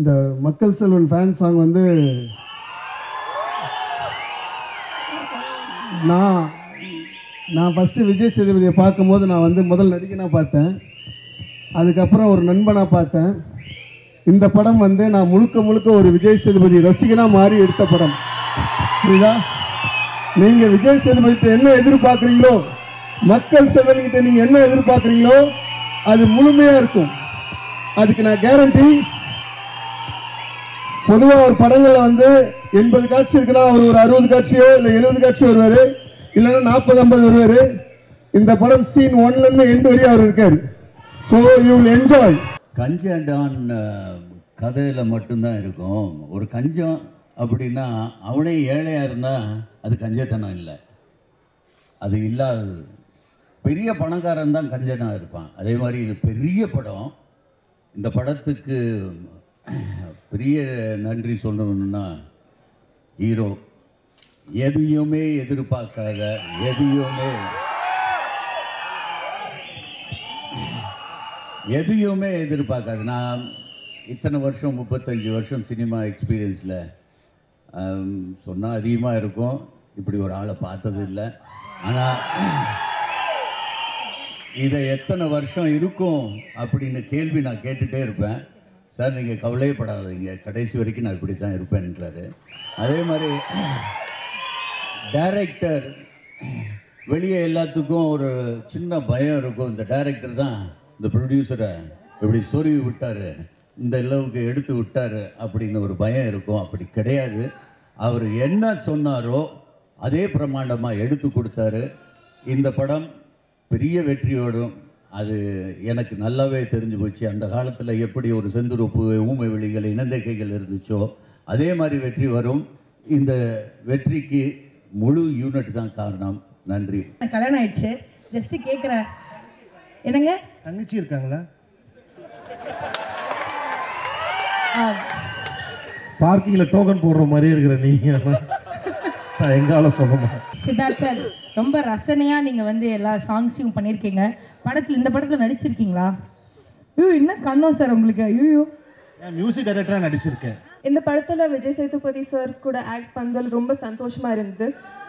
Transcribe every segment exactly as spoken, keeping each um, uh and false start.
இந்த மக்கள் Selvan fan song வந்து நான் நான் ஃபஸ்ட்டு விஜய் சேதுபதியை பார்க்கும்போது நான் வந்து முதல் நடிகனாக பார்த்தேன், அதுக்கப்புறம் ஒரு நண்பனாக பார்த்தேன். இந்த படம் வந்து நான் முழுக்க முழுக்க ஒரு விஜய் சேதுபதி ரசிகனாக மாறி எடுத்த படம். புரியுதா? நீங்கள் விஜய் சேதுபதிகிட்ட என்ன எதிர்பார்க்குறீங்களோ, மக்கள் செல்வன்கிட்ட நீங்கள் என்ன எதிர்பார்க்குறீங்களோ அது முழுமையாக இருக்கும். அதுக்கு நான் கேரண்டி. பொதுவாக ஒரு படங்களில் வந்து எண்பது காட்சி இருக்குன்னா அவர் ஒரு அறுபது காட்சியோ இல்லை எழுபது காட்சியோ வருவார், இல்லைன்னா நாற்பது ஐம்பது வருவார். இந்த படம் சீன் ஒன்லேருந்து எண்டு வரையும் அவர் இருக்கார். So you will enjoy. கஞ்சடான் கதையில் மட்டும்தான் இருக்கும். ஒரு கஞ்சம் அப்படின்னா அவனே ஏழையாக இருந்தால் அது கஞ்சத்தனம் இல்லை, அது இல்லாதது. பெரிய பணக்காரன் தான் கஞ்சனாக இருப்பான். அதே மாதிரி இது பெரிய படம். இந்த படத்துக்கு பெரிய நன்றி சொல்லணும்னா ஹீரோ எதையுமே எதிர்பார்க்காத, எதையுமே எதையுமே எதிர்பார்க்காது. நான் இத்தனை வருஷம் முப்பத்தஞ்சு வருஷம் சினிமா எக்ஸ்பீரியன்ஸில் சொன்னால் அதிகமாக இருக்கும், இப்படி ஒரு ஆளை பார்த்தது இல்லை. ஆனால் இதை எத்தனை வருஷம் இருக்கும் அப்படின்னு கேள்வி நான் கேட்டுகிட்டே இருப்பேன். சார் நீங்கள் கவலையப்படாதீங்க, கடைசி வரைக்கும் நான் இப்படி தான் இருப்பேன்றாரு. அதே மாதிரி டைரக்டர் வெளியே எல்லாத்துக்கும் ஒரு சின்ன பயம் இருக்கும். இந்த டைரக்டர் தான் இந்த ப்ரொடியூசரை இப்படி சொருவி விட்டார், இந்த அளவுக்கு எடுத்து விட்டார் அப்படின்னு ஒரு பயம் இருக்கும். அப்படி கிடையாது. அவர் என்ன சொன்னாரோ அதே பிரமாண்டமாக எடுத்து கொடுத்தாரு. இந்த படம் பெரிய வெற்றியோடும் அது எனக்கு நல்லாவே தெரிஞ்சு போச்சு. அந்த காலத்தில் எப்படி ஒரு செந்துருப்பு, ஊமை வெளிகள், இனந்தைக்கைகள் இருந்துச்சோ அதே மாதிரி வெற்றி வரும். இந்த வெற்றிக்கு முழு யூனிட் தான் காரணம். நன்றி. கல்யாணம் ஆயிடுச்சு. ஜஸ்ட் கேட்குறேன், என்னங்க தங்கச்சி இருக்காங்களா? பார்க்கிங்ல டோக்கன் போடுற மாதிரி இருக்கிற நீங்க எங்கால சொல்லணும். சித்தார்த் சார், ரொம்ப ரசனையா நீங்க வந்து எல்லா சாங்ஸையும் பண்ணியிருக்கீங்க. படத்துல இந்த படத்துல நடிச்சிருக்கீங்களா? ஐயோ என்ன கண்ணோம் சார் உங்களுக்கு. ஐயோ மியூசிக் டைரக்டராக நடிச்சிருக்கேன். இந்த படத்தில் விஜய் சேதுபதி சார் கூட ஆக்ட் பண்ணதில் ரொம்ப சந்தோஷமாக இருந்தது.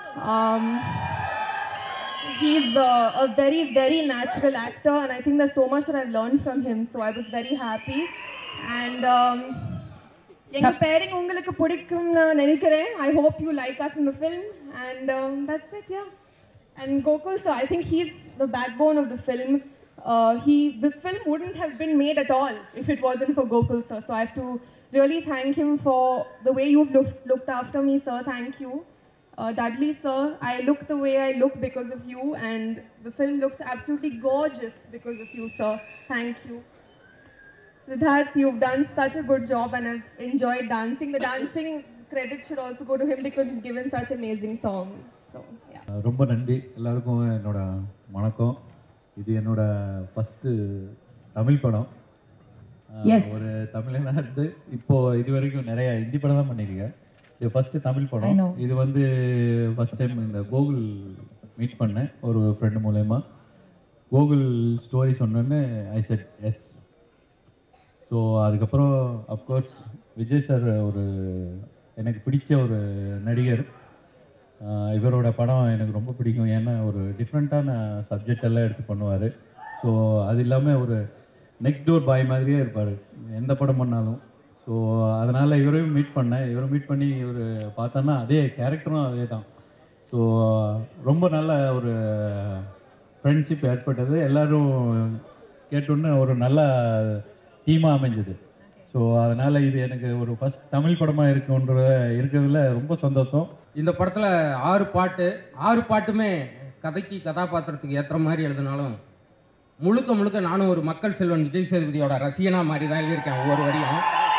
he is uh, a very very natural actor and I think there's so much that I've learned from him, so I was very happy. And um, enga pairing ungalku pidikkumnu nenikiren. I hope you like us in the film and um, that's it. Yeah. And Gokul sir, I think he's the backbone of the film. Uh, he this film wouldn't have been made at all if it wasn't for Gokul sir, so I have to really thank him for the way you've looked, looked after me, sir. Thank you. Uh, Dudley sir, I look the way I look because of you and the film looks absolutely gorgeous because of you, sir. Thank you. Siddharth, you've done such a good job and I've enjoyed dancing. The dancing credit should also go to him because he's given such amazing songs. So, yeah. ரொம்ப நன்றி எல்லாருக்கும். என்னோட வணக்கம். இது என்னோட first Tamil படம். ஒரு தமிழ்நாடு இப்போ இது வரைக்கும் நிறைய ஹிந்தி படம் தான் பண்ணியிருக்கேன். இது ஃபஸ்ட்டு தமிழ் படம். இது வந்து ஃபஸ்ட் டைம் இந்த கோகுல் மீட் பண்ணேன் ஒரு ஃப்ரெண்டு மூலயமா. கோகுல் ஸ்டோரி சொன்னோன்னு ஐ செட் எஸ். ஸோ அதுக்கப்புறம் அஃப்கோர்ஸ் விஜய் சார் ஒரு எனக்கு பிடிச்ச ஒரு நடிகர். இவரோட படம் எனக்கு ரொம்ப பிடிக்கும். ஏன்னா ஒரு டிஃப்ரெண்ட்டான சப்ஜெக்ட் எல்லாம் எடுத்து பண்ணுவார். ஸோ அது இல்லாமல் ஒரு நெக்ஸ்ட் டோர் பாய் மாதிரியே இருப்பார் எந்த படம் பண்ணாலும். ஸோ அதனால் இவரையும் மீட் பண்ணேன். இவரை மீட் பண்ணி இவர் பார்த்தோன்னா அதே கேரக்டரும் அதே தான். ஸோ ரொம்ப நல்ல ஒரு ஃப்ரெண்ட்ஷிப் ஏற்பட்டது. எல்லோரும் கேட்டோன்னே ஒரு நல்ல டீமாக அமைஞ்சது. ஸோ அதனால் இது எனக்கு ஒரு ஃபஸ்ட் தமிழ் படமாக இருக்குன்ற இருக்கிறதுல ரொம்ப சந்தோஷம். இந்த படத்தில் ஆறு பாட்டு ஆறு பாட்டுமே கதைக்கு கதாபாத்திரத்துக்கு ஏற்ற மாதிரி எழுதினாலும் முழுக்க முழுக்க நானும் ஒரு மக்கள் செல்வன் விஜய் சேதுபதியோட ரசிகனாக மாதிரி தான் எழுதியிருக்கேன் ஒவ்வொரு வரியும்.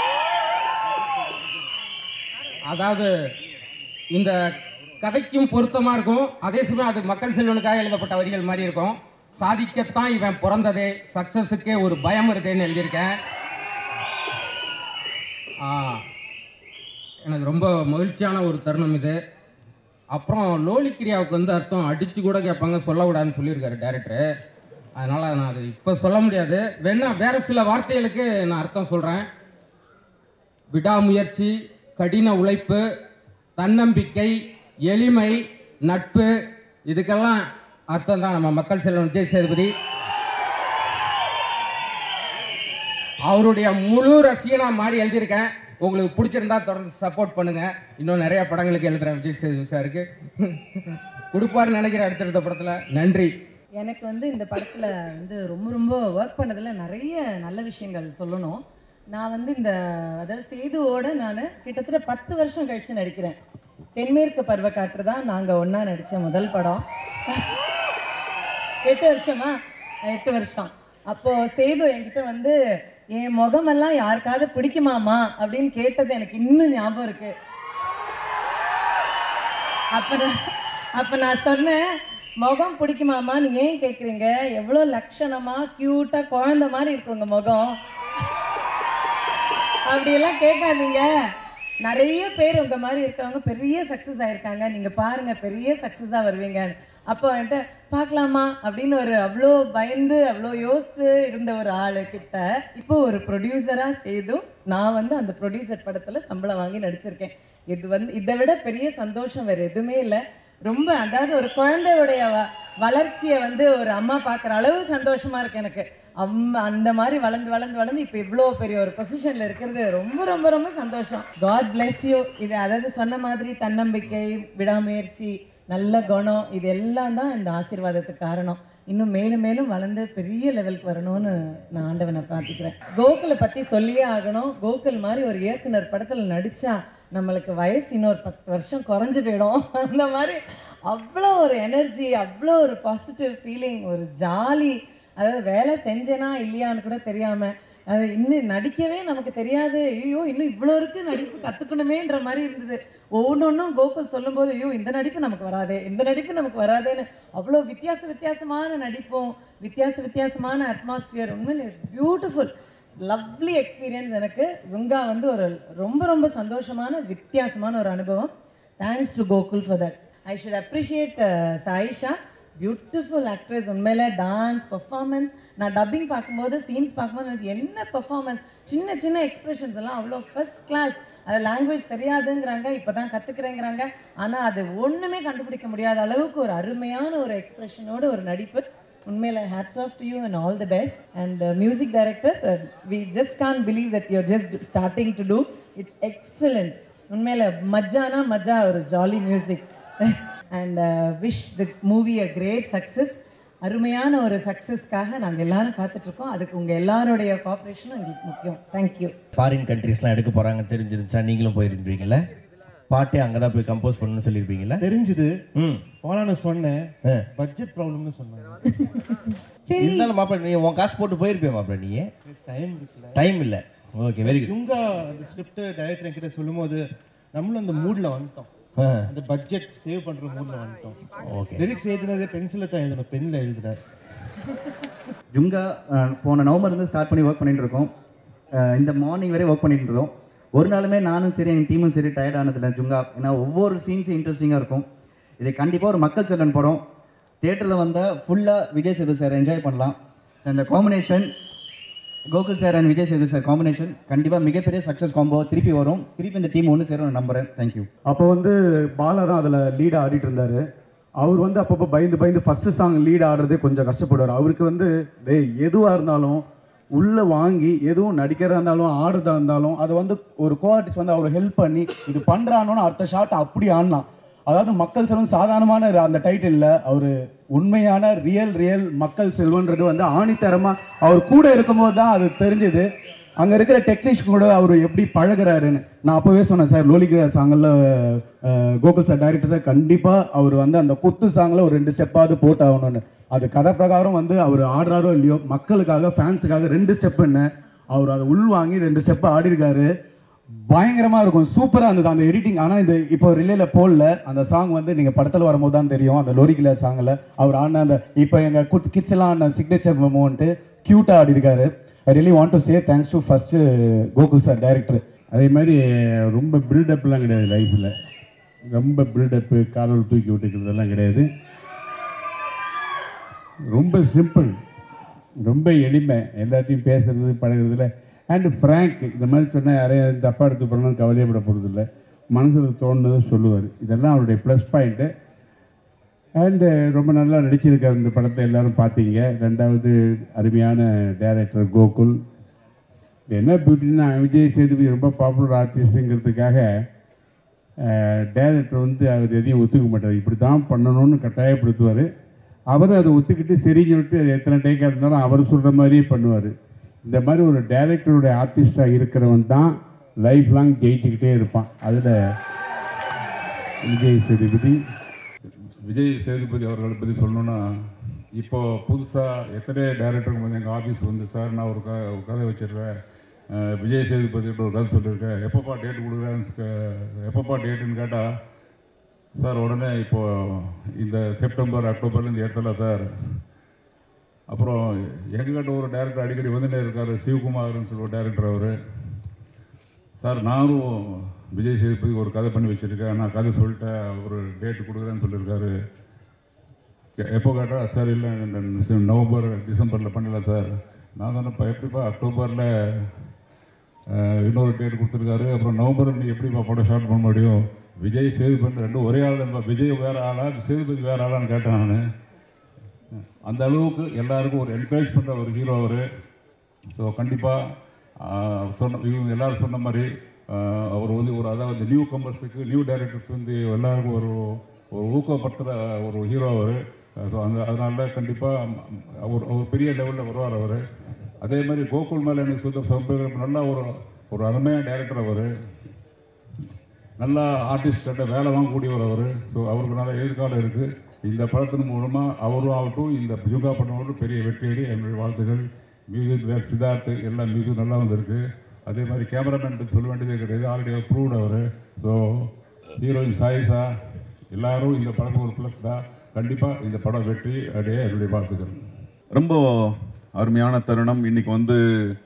அதாவது இந்த கதைக்கும் பொருத்தமாக இருக்கும், அதே சமயம் அது மக்கள் செல்வனுக்காக எழுதப்பட்ட வரிகள் மாதிரி இருக்கும். சாதிக்கத்தான் இவன் பிறந்ததே, சக்ஸஸுக்கே ஒரு பயம் இருக்குன்னு எழுதியிருக்கேன். எனக்கு ரொம்ப மகிழ்ச்சியான ஒரு தருணம் இது. அப்புறம் லோலிக்கிரியாவுக்கு வந்து அர்த்தம் அடித்து கூட கேட்பாங்க, சொல்லக்கூடாதுன்னு சொல்லியிருக்காரு டைரக்டரு. அதனால் நான் அது இப்போ சொல்ல முடியாது. வேணா வேறு சில வார்த்தைகளுக்கு நான் அர்த்தம் சொல்கிறேன். விடாமுயற்சி, கடின உழைப்பு, தன்னம்பிக்கை, எளிமை, நட்பு, இதுக்கெல்லாம் அர்த்தம் தான் நம்ம மக்கள் செல்வன் விஜய் சேதுபதி. அவருடைய முழு ரசிகனா மாதிரி எழுதியிருக்கேன். உங்களுக்கு பிடிச்சிருந்தா தொடர்ந்து சப்போர்ட் பண்ணுங்க. இன்னும் நிறைய படங்களுக்கு எழுதுறேன் விஜய் சேதுபதி சாருக்கு. கொடுப்பாருன்னு நினைக்கிறேன் அடுத்தடுத்த படத்தில். நன்றி. எனக்கு வந்து இந்த படத்தில் வந்து ரொம்ப ரொம்ப ஒர்க் பண்ணதில் நிறைய நல்ல விஷயங்கள் சொல்லணும். நான் வந்து இந்த அதாவது சேதுவோட நான் கிட்டத்தட்ட பத்து வருஷம் கழித்து நடிக்கிறேன். தென்மேற்கு பருவக்காற்று தான் நாங்கள் ஒன்றா நடித்த முதல் படம். எட்டு வருஷமா எட்டு வருஷம் அப்போது சேது என்கிட்ட வந்து என் முகமெல்லாம் யாருக்காவது பிடிக்குமாமா அப்படின்னு கேட்டது எனக்கு இன்னும் ஞாபகம் இருக்கு. அப்போ அப்போ நான் சொன்னேன், முகம் பிடிக்குமாமான்னு ஏன் கேட்குறீங்க, எவ்வளோ லட்சணமாக க்யூட்டாக குழந்த மாதிரி இருக்கு உங்கள் முகம், அப்படியெல்லாம் கேட்காதீங்க. நிறைய பேர் உங்கள் மாதிரி இருக்கிறவங்க பெரிய சக்ஸஸ் ஆகிருக்காங்க, நீங்கள் பாருங்கள் பெரிய சக்ஸஸாக வருவீங்க. அப்போ என்கிட்ட பார்க்கலாமா அப்படின்னு ஒரு அவ்வளோ பயந்து அவ்வளோ யோசித்து இருந்த ஒரு ஆளுக்கிட்ட இப்போ ஒரு ப்ரொடியூசராக சேது நான் வந்து அந்த ப்ரொடியூசர் படத்தில் சம்பளம் வாங்கி நடிச்சிருக்கேன். இது வந்து இதை விட பெரிய சந்தோஷம் வேறு எதுவுமே இல்லை. ரொம்ப அதாவது ஒரு குழந்தையுடைய வ வளர்ச்சியை வந்து ஒரு அம்மா பார்க்குற அளவு சந்தோஷமாக இருக்குது எனக்கு. அம்மா அந்த மாதிரி வளர்ந்து வளர்ந்து வளர்ந்து இப்போ இவ்வளோ பெரிய ஒரு பொசிஷனில் இருக்கிறது ரொம்ப ரொம்ப ரொம்ப சந்தோஷம். God bless you. இது அதாவது சொன்ன மாதிரி தன்னம்பிக்கை, விடாமுயற்சி, நல்ல குணம், இது எல்லாம் தான் இந்த ஆசீர்வாதத்துக்கு காரணம். இன்னும் மேலும் மேலும் வளர்ந்து பெரிய லெவலுக்கு வரணும்னு நான் ஆண்டவனை பிரார்த்திக்கிறேன். கோகுலை பற்றி சொல்லியே ஆகணும். கோகுல் மாதிரி ஒரு இயக்குனர் படத்தில் நடித்தா நம்மளுக்கு வயசு இன்னொரு பத்து வருஷம் குறைஞ்சி போயிடும். அந்த மாதிரி அவ்வளோ ஒரு எனர்ஜி, அவ்வளோ ஒரு பாசிட்டிவ் ஃபீலிங், ஒரு ஜாலி. அதாவது வேலை செஞ்சேனா இல்லையான்னு கூட தெரியாமல், அது இன்னும் நடிக்கவே நமக்கு தெரியாது. ஐயோ இன்னும் இவ்வளோ இருக்குது நடிப்பு கற்றுக்கணுமேன்ற மாதிரி இருந்தது. ஒவ்வொன்றும் கோகுல் சொல்லும்போது ஐயோ இந்த நடிப்பு நமக்கு வராதே, இந்த நடிப்பு நமக்கு வராதேன்னு அவ்வளோ வித்தியாச வித்தியாசமான நடிப்பும் வித்தியாச வித்தியாசமான அட்மாஸ்பியர். உண்மையிலே பியூட்டிஃபுல் லவ்லி எக்ஸ்பீரியன்ஸ். எனக்கு ஜுங்கா வந்து ஒரு ரொம்ப ரொம்ப சந்தோஷமான வித்தியாசமான ஒரு அனுபவம். Thanks to Gokul for that. I should appreciate Sayyeshaa, beautiful actress. உண்மையில டான்ஸ் பர்ஃபார்மன்ஸ், நான் டப்பிங் பார்க்கும்போது சீன்ஸ் பார்க்கும்போது எனக்கு என்ன பர்ஃபார்மன்ஸ், சின்ன சின்ன எக்ஸ்பிரஷன்ஸ் எல்லாம் அவ்வளோ ஃபர்ஸ்ட் கிளாஸ். அது லாங்குவேஜ் தெரியாதுங்கிறாங்க, இப்போ தான் கற்றுக்குறேங்கிறாங்க, ஆனால் அது ஒன்றுமே கண்டுபிடிக்க முடியாத அளவுக்கு ஒரு அருமையான ஒரு எக்ஸ்பிரஷனோட ஒரு நடிப்பு. உண்மையில hats off to you and all the best. And music director, we just can believe that you're just starting to do it's excellent. உண்மையில மஜ்ஜானா மஜ்ஜா, ஒரு jolly music. And wish the movie a great success. அருமையான ஒரு சக்ஸஸ்க்காக நாங்கள் எல்லாரும் காத்துட்ருக்கோம். அதுக்கு உங்கள் எல்லாருடைய கோஆப்ரேஷனும் எங்களுக்கு முக்கியம். தேங்க்யூ. ஃபாரின் கண்ட்ரீஸ்லாம் எடுக்க போகிறாங்க தெரிஞ்சிருந்துச்சா? நீங்களும் போயிருப்பீங்களா? பாட்டே அங்கே தான் போய் கம்போஸ் பண்ணணும்னு சொல்லியிருப்பீங்களா? தெரிஞ்சுது. ம் போலான்னு சொன்னேன், பட்ஜெட் ப்ராப்ளம்னு சொன்னாங்க. இருந்தாலும் மாப்பிள்ள நீ உன் காசு போட்டு போயிருப்பேன் மாப்பிள்ள. நீ டைம் இருக்குல்ல? டைம் இல்லை. Okay very good. ஜுங்கா அந்த ஸ்கிரிப்ட் டைரக்டர் என்கிட்ட சொல்லும் போது நம்மளும் அந்த மூடில் வந்துட்டோம், அந்த பட்ஜெட் சேவ் பண்ணுற மூடில் வந்துட்டோம். ஓகே. லிரிக்ஸ் எழுதுனதே பென்சிலில் தான் எழுதணும், பென்னில் எழுதுறாரு. ஜுங்கா போன நவம்பர்லேருந்து ஸ்டார்ட் பண்ணி ஒர்க் பண்ணிட்டு இருக்கோம். இந்த மார்னிங் வரை ஒர்க் பண்ணிட்டு இருக்கோம். ஒரு நாளுமே நானும் சரி எங்கள் டீமும் சரி டயர்ட் ஆனதில்லை ஜுங்கா. ஏன்னா ஒவ்வொரு சீன்ஸும் இன்ட்ரெஸ்டிங்காக இருக்கும். இது கண்டிப்பாக ஒரு மக்கள் செல்வன் படம். தியேட்டரில் வந்தால் ஃபுல்லாக விஜய் சேது சார் என்ஜாய் பண்ணலாம். இந்த combination Gokul sir and Vijay Sethu sir combination கண்டிப்பாக மிகப்பெரிய சக்ஸஸ் காம்போ திருப்பி வரும். திருப்பி இந்த டீம் ஒன்று சேரும் நம்புகிறேன். தேங்க்யூ. அப்போ வந்து பாலா தான் அதில் லீடாக ஆடிட்டு இருந்தார். அவர் வந்து அப்பப்போ பயந்து பயந்து ஃபஸ்ட்டு சாங் லீட் ஆடுறதே கொஞ்சம் கஷ்டப்படுவார். அவருக்கு வந்து டேய் எதுவாக இருந்தாலும் உள்ளே வாங்கி, எதுவும் நடிக்கிறதா இருந்தாலும் ஆடுறதா இருந்தாலும் அதை வந்து ஒரு கோ ஆர்டிஸ்ட் வந்து அவர் ஹெல்ப் பண்ணி இது பண்ணுறானோன்னு அடுத்த ஷாட் அப்படி ஆடினான். அதாவது மக்கள் செல்வன் சாதாரணமான அந்த டைட்டிலில் அவர் உண்மையான ரியல் ரியல் மக்கள் செல்வன்றது வந்து ஆணித்தரமாக அவர் கூட இருக்கும்போது தான் அது தெரிஞ்சுது. அங்கே இருக்கிற டெக்னீஷியன் கூட அவர் எப்படி பழகிறாருன்னு நான் அப்போவே சொன்னேன். சார் லோலிகா சாங்கில் கோகுல் சார் டைரக்டர் சார் கண்டிப்பாக அவர் வந்து அந்த கொத்து சாங்கில் ஒரு ரெண்டு ஸ்டெப்பாவது போட்டு ஆகணும்னு. அது கதை பிரகாரம் வந்து அவர் ஆடுறாரோ இல்லையோ மக்களுக்காக ஃபேன்ஸுக்காக ரெண்டு ஸ்டெப்புன்னு அவர் அதை உள்வாங்கி ரெண்டு ஸ்டெப்பு ஆடிருக்காரு. பயங்கரமாக இருக்கும், சூப்பராக இருந்தது அந்த எடிட்டிங். ஆனால் இந்த இப்போ ரிலேல போடல அந்த சாங் வந்து நீங்கள் படத்தில் வரும்போது தான் தெரியும். அந்த லோரிகிலா சாங்கில் அவர் ஆடின அந்த இப்போ எங்கள் குட் கிட்ஸ் எல்லாம் ஆடின சிக்னேச்சர் மூமெண்ட்டு க்யூட்டாக ஆடிருக்காரு. I really want to say thanks to first Gokul sir director. அதே மாதிரி ரொம்ப பில்டப்லாம் கிடையாது லைஃப்பில். ரொம்ப பில்டப்பு காதல் தூக்கி விட்டுக்கிறதெல்லாம் கிடையாது. ரொம்ப சிம்பிள், ரொம்ப எளிமை. எல்லாத்தையும் பேசுறது பழகிறதுல அண்டு ஃப்ராங்க், இந்த மாதிரி சொன்னால் யாரையும் தப்பாக எடுத்து போகணும்னு கவலையப்பட போகிறதில்ல, மனசில் தோணுனதை சொல்லுவார். இதெல்லாம் அவருடைய ப்ளஸ் பாயிண்ட்டு. அண்டு ரொம்ப நல்லா நடிச்சிருக்கார் இந்த படத்தை, எல்லோரும் பார்த்தீங்க. ரெண்டாவது அருமையான டைரக்டர் கோகுல். என்ன பியூட்டின்னா, விஜய் சேதுபதி ரொம்ப பாப்புலர் ஆர்டிஸ்ட்டுங்கிறதுக்காக டைரக்டர் வந்து அவர் எதையும் ஒத்துக்க மாட்டார், இப்படி தான் பண்ணணும்னு கட்டாயப்படுத்துவார். அவரும் அதை ஒத்துக்கிட்டு சரின்னு விட்டு எத்தனை டேக்காக இருந்தாலும் அவர் சொல்கிற மாதிரியே பண்ணுவார். இந்த மாதிரி ஒரு டைரக்டருடைய ஆர்டிஸ்டாக இருக்கிறவன் தான் லைஃப் லாங் ஜெயிச்சுக்கிட்டே இருப்பான். அதில் விஜய் சேதுபதி விஜய் சேதுபதி அவர்களை பற்றி சொல்லணுன்னா, இப்போது புதுசாக எத்தனை டைரக்டருக்கு வந்து எங்கள் ஆஃபீஸ் வந்து, சார் நான் ஒரு க ஒரு கதை வச்சிருக்கேன், விஜய் சேதுபதிக்கிட்ட ஒரு கதை சொல்லியிருக்கேன், எப்பப்பா டேட்டு கொடுக்குறேன்னு எப்பப்பா டேட்டுன்னு கேட்டால், சார் உடனே இப்போது இந்த செப்டம்பர் அக்டோபர்லேருந்து ஏற்றலாம் சார். அப்புறம் எங்ககிட்ட ஒரு டைரக்டர் அடிக்கடி வந்துட்டே இருக்கார், சிவகுமார்னு சொல்லுவோம் டைரக்டர் அவர். சார் நானும் விஜய் சேதுபதி ஒரு கதை பண்ணி வச்சுருக்கேன், நான் கதை சொல்லிட்டேன், ஒரு டேட்டு கொடுக்குறேன்னு சொல்லியிருக்காரு. எப்போ கேட்டால் சார் இல்லை நவம்பர் டிசம்பரில் பண்ணலாம் சார். நான் தானே இப்போ எப்படிப்பா அக்டோபரில் இன்னொரு டேட் கொடுத்துருக்காரு, அப்புறம் நவம்பர் நீ எப்படிப்பா படம் ஷார்ட் பண்ண முடியும்? விஜய் சேதுபதி ரெண்டும் ஒரே ஆள் தான், விஜய் வேறு ஆளா சேதுபதி வேறு ஆளான்னு கேட்டேன் நான். அந்த அளவுக்கு எல்லாருக்கும் ஒரு என்கரேஜ் பண்ணுற ஒரு ஹீரோ அவர். ஸோ கண்டிப்பாக சொன்ன இவங்க எல்லோரும் சொன்ன மாதிரி அவர் வந்து ஒரு அதாவது நியூ கமர்ஸுக்கு நியூ டைரக்டர்ஸ் வந்து எல்லாருக்கும் ஒரு ஒரு ஊக்கப்படுத்துகிற ஒரு ஹீரோ அவர். ஸோ அந்த அதனால கண்டிப்பாக ஒரு ஒரு பெரிய லெவலில் வருவார் அவர். அதே மாதிரி கோகுல் மேலே எனக்கு சுத்த சம்பவம் நல்லா ஒரு ஒரு அருமையான டைரக்டர் அவர், நல்லா ஆர்டிஸ்ட வேலை வாங்கக்கூடியவர் அவர். ஸோ அவருக்கு நல்ல எதிர்காலம் இருக்குது. இந்த படத்தின் மூலமாக அவரும் ஆகட்டும், இந்த ஜுங்கா படம் பெரிய வெற்றியடி என்னுடைய வாழ்த்துக்கள். மியூசிக் வேறு சித்தார்த்து எல்லாம் மியூசிக் நல்லா வந்திருக்கு. அதே மாதிரி கேமராமேன் சொல்ல வேண்டியதே கிடையாது, ஆல்ரெடி ப்ரூவ்ட் அவர். ஸோ ஹீரோயின் சாயிஷா எல்லாரும் இந்த படத்துக்கு ஒரு ப்ளஸ் தான். கண்டிப்பாக இந்த படம் வெற்றி அப்படியே என்னுடைய வாழ்த்துக்கள். ரொம்ப அருமையான தருணம். இன்றைக்கி வந்து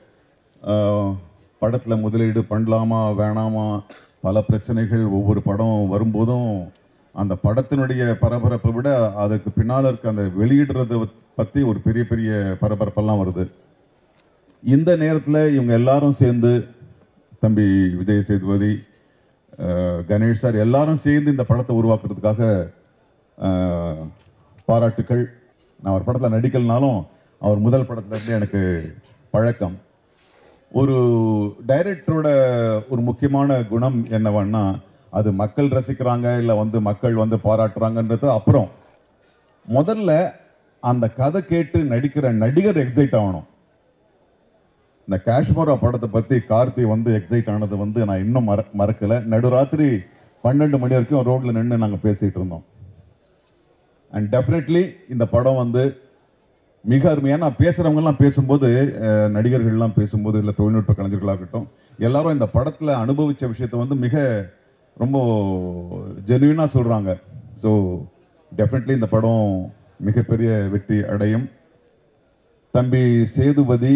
படத்தில் முதலீடு பண்ணலாமா வேணாமா பல பிரச்சனைகள் ஒவ்வொரு படம் வரும்போதும் அந்த படத்தினுடைய பரபரப்பை விட அதுக்கு பின்னால் இருக்க அந்த வெளியிடுறதை பற்றி ஒரு பெரிய பெரிய பரபரப்பெல்லாம் வருது. இந்த நேரத்தில் இவங்க எல்லாரும் சேர்ந்து தம்பி விஜய் சேதுபதி, கணேஷ் சார் எல்லாரும் சேர்ந்து இந்த படத்தை உருவாக்குறதுக்காக பாராட்டுக்கள். நான் ஒரு படத்தில் நடிக்கலனாலும் அவர் முதல் படத்துலேருந்து எனக்கு பழக்கம். ஒரு டைரக்டரோட ஒரு முக்கியமான குணம் என்னவன்னா, அது மக்கள் ரசிக்கிறாங்க இல்லை வந்து மக்கள் வந்து பாராட்டுறாங்கன்றது அப்புறம், முதல்ல அந்த கதை கேட்டு நடிக்கிற நடிகர் எக்ஸைட் ஆகணும். இந்த காஷ்மீரா படத்தை பற்றி கார்த்தி வந்து எக்ஸைட் ஆனது வந்து நான் இன்னும் மற மறக்கலை. நடுராத்திரி பன்னெண்டு மணி வரைக்கும் ரோட்டில் நின்று நாங்கள் பேசிகிட்டு இருந்தோம். அண்ட் டெஃபினெட்லி இந்த படம் வந்து மிக அருமையாக, நான் பேசுகிறவங்கெல்லாம் பேசும்போது, நடிகர்கள்லாம் பேசும்போது, இல்லை தொழில்நுட்ப கலைஞர்களாகட்டும், எல்லாரும் இந்த படத்தில் அனுபவித்த விஷயத்தை வந்து மிக ரொம்ப ஜென்யூனாக சொல்கிறாங்க. ஸோ டெஃபினெட்லி இந்த படம் மிகப்பெரிய வெற்றி அடையும். தம்பி சேதுபதி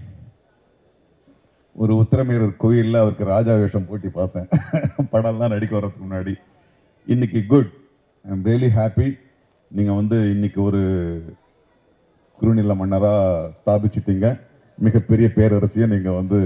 ஒரு உத்திரமேரூர் கோயிலில் அவருக்கு ராஜா வேஷம் போட்டி பார்த்தேன் படம்லாம் நடிக்க வர்றதுக்கு முன்னாடி. இன்னைக்கு good, I am really happy. நீங்கள் வந்து இன்னைக்கு ஒரு குறுநில மன்னராக ஸ்தாபிச்சிட்டீங்க, மிகப்பெரிய பேரரசியை நீங்கள் வந்து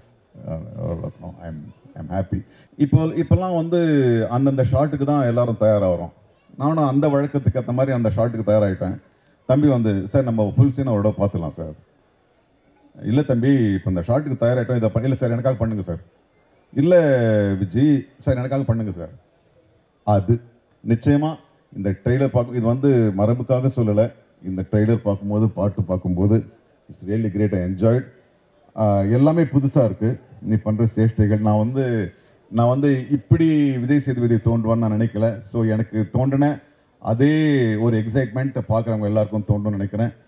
I am I am happy. இப்போ இப்போல்லாம் வந்து அந்தந்த ஷாட்டுக்கு தான் எல்லாரும் தயாராகிறோம். நானும் அந்த வழக்கத்துக்கு ஏற்ற மாதிரி அந்த ஷாட்டுக்கு தயாராகிட்டேன். தம்பி வந்து சார் நம்ம ஃபுல் சீனை அவரோட பார்த்துலாம் சார். இல்லை தம்பி இப்போ இந்த ஷாட்டுக்கு தயாராகிட்டோம், இதை பண்ணல சார், எனக்காக பண்ணுங்கள் சார். இல்லை விஜய் சார் எனக்காக பண்ணுங்கள் சார். அது நிச்சயமாக இந்த ட்ரெய்லர் பார்க்க, இது வந்து மரபுக்காக சொல்லலை, இந்த ட்ரெய்லர் பார்க்கும்போது பாட்டு பார்க்கும்போது it's really great. I enjoyed. எல்லாமே புதுசாக இருக்குது நீ பண்ணுற சேஷ்டைகள். நான் வந்து நான் வந்து இப்படி விஜய் சேதுபதி தோன்றுவான்னு நான் நினைக்கல. ஸோ எனக்கு தோன்றின அதே ஒரு எக்ஸைட்மெண்ட் பார்க்குறவங்க எல்லாருக்கும் தோன்றும்னு நினைக்கிறேன்.